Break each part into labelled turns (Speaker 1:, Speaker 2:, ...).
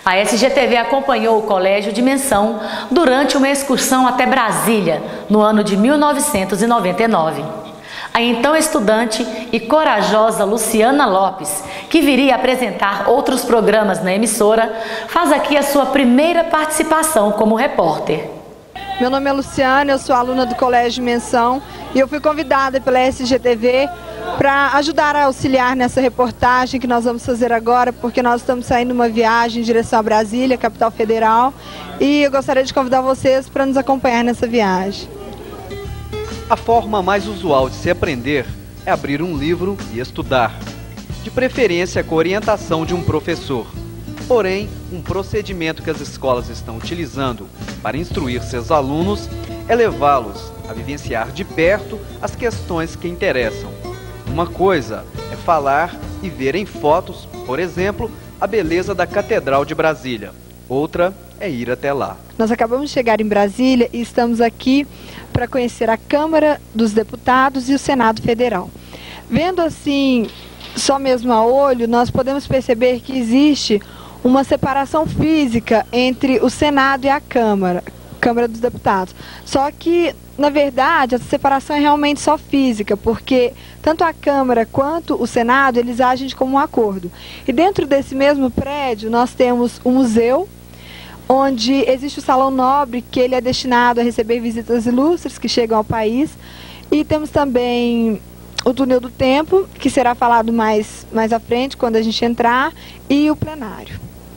Speaker 1: A SGTV acompanhou o Colégio Dimensão durante uma excursão até Brasília, no ano de 1999. A então estudante e corajosa Luciana Lopes, que viria apresentar outros programas na emissora, faz aqui a sua primeira participação como repórter.
Speaker 2: Meu nome é Luciana, eu sou aluna do Colégio Dimensão e eu fui convidada pela SGTV para ajudar a auxiliar nessa reportagem que nós vamos fazer agora, porque nós estamos saindo uma viagem em direção a Brasília, capital federal, e eu gostaria de convidar vocês para nos acompanhar nessa viagem.
Speaker 3: A forma mais usual de se aprender é abrir um livro e estudar, de preferência com orientação de um professor. Porém, um procedimento que as escolas estão utilizando para instruir seus alunos é levá-los a vivenciar de perto as questões que interessam. Uma coisa é falar e ver em fotos, por exemplo, a beleza da Catedral de Brasília. Outra é ir até lá.
Speaker 2: Nós acabamos de chegar em Brasília e estamos aqui para conhecer a Câmara dos Deputados e o Senado Federal. Vendo assim, só mesmo a olho, nós podemos perceber que existe uma separação física entre o Senado e a Câmara dos Deputados. Só que, na verdade, essa separação é realmente só física, porque tanto a Câmara quanto o Senado, eles agem como um acordo. E dentro desse mesmo prédio, nós temos um museu, onde existe o Salão Nobre, que ele é destinado a receber visitas ilustres que chegam ao país. E temos também o Túnel do Tempo, que será falado mais à frente, quando a gente entrar, e o plenário.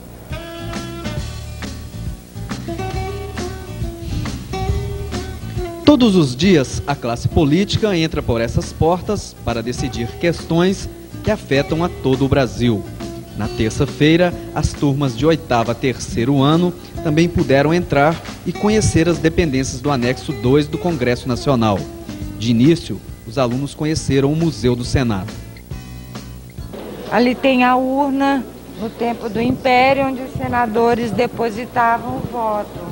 Speaker 3: Todos os dias, a classe política entra por essas portas para decidir questões que afetam a todo o Brasil. Na terça-feira, as turmas de 8º a 3º ano também puderam entrar e conhecer as dependências do anexo 2 do Congresso Nacional. De início, os alunos conheceram o Museu do Senado.
Speaker 4: Ali tem a urna, no tempo do Império, onde os senadores depositavam o voto.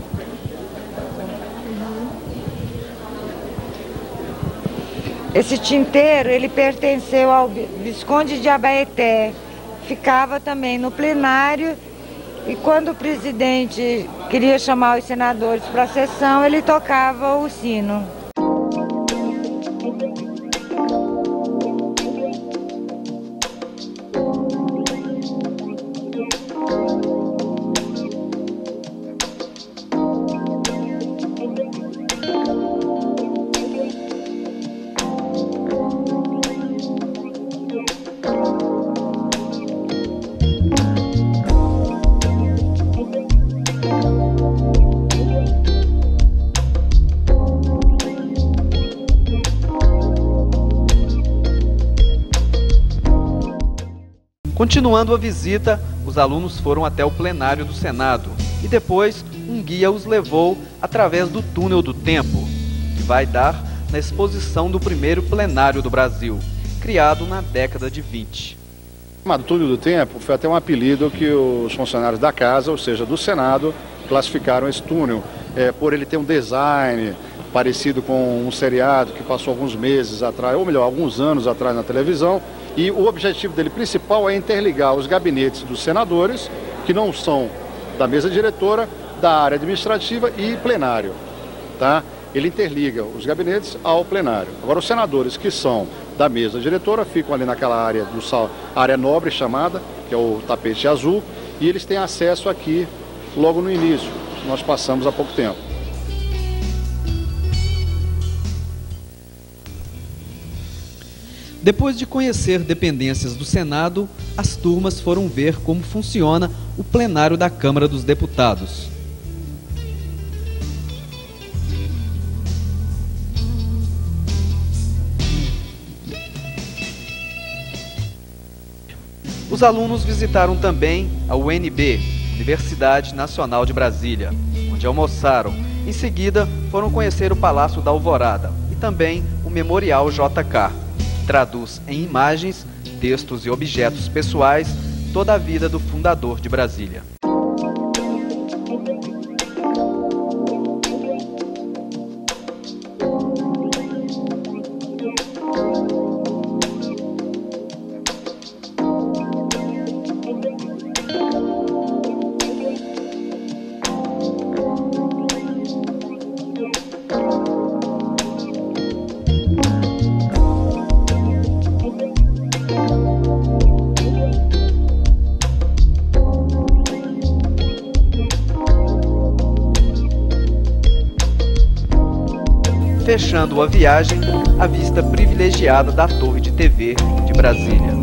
Speaker 4: Esse tinteiro, ele pertenceu ao Visconde de Abaeté. Ficava também no plenário e quando o presidente queria chamar os senadores para a sessão, ele tocava o sino.
Speaker 3: Continuando a visita, os alunos foram até o plenário do Senado e depois um guia os levou através do Túnel do Tempo, que vai dar na exposição do primeiro plenário do Brasil, criado na década de 20.
Speaker 5: O Túnel do Tempo foi até um apelido que os funcionários da casa, ou seja, do Senado, classificaram esse túnel, por ele ter um design parecido com um seriado que passou alguns meses atrás, ou melhor, alguns anos atrás na televisão. E o objetivo dele principal é interligar os gabinetes dos senadores, que não são da mesa diretora, da área administrativa e plenário. Tá? Ele interliga os gabinetes ao plenário. Agora, os senadores que são da mesa diretora ficam ali naquela área, área nobre chamada, que é o tapete azul, e eles têm acesso aqui logo no início. Nós passamos há pouco tempo.
Speaker 3: Depois de conhecer dependências do Senado, as turmas foram ver como funciona o plenário da Câmara dos Deputados. Os alunos visitaram também a UNB, Universidade Nacional de Brasília, onde almoçaram. Em seguida, foram conhecer o Palácio da Alvorada e também o Memorial JK. Traduz em imagens, textos e objetos pessoais toda a vida do fundador de Brasília. fechando a viagem, a vista privilegiada da Torre de TV de Brasília.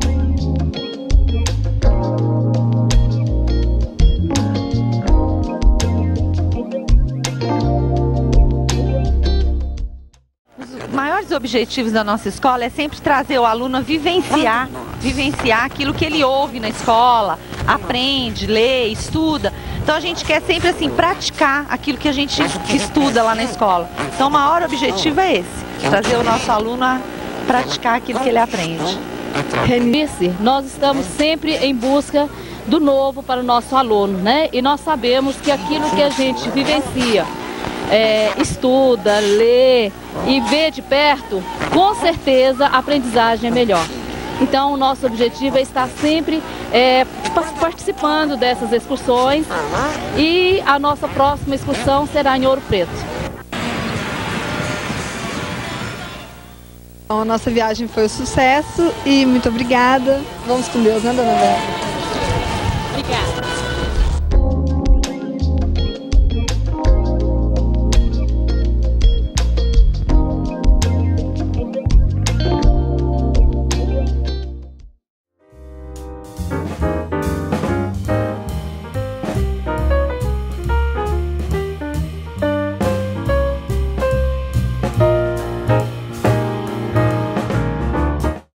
Speaker 6: Os maiores objetivos da nossa escola é sempre trazer o aluno a vivenciar aquilo que ele ouve na escola, aprende, lê, estuda. Então a gente quer sempre assim praticar aquilo que a gente estuda lá na escola. Então o maior objetivo é esse, trazer o nosso aluno a praticar aquilo que ele aprende.
Speaker 7: Nós estamos sempre em busca do novo para o nosso aluno, né? E nós sabemos que aquilo que a gente vivencia, estuda, lê e vê de perto, com certeza a aprendizagem é melhor. Então o nosso objetivo é estar sempre participando dessas excursões e a nossa próxima excursão será em Ouro Preto.
Speaker 2: Então, a nossa viagem foi um sucesso e muito obrigada. Vamos com Deus, né, dona Vera?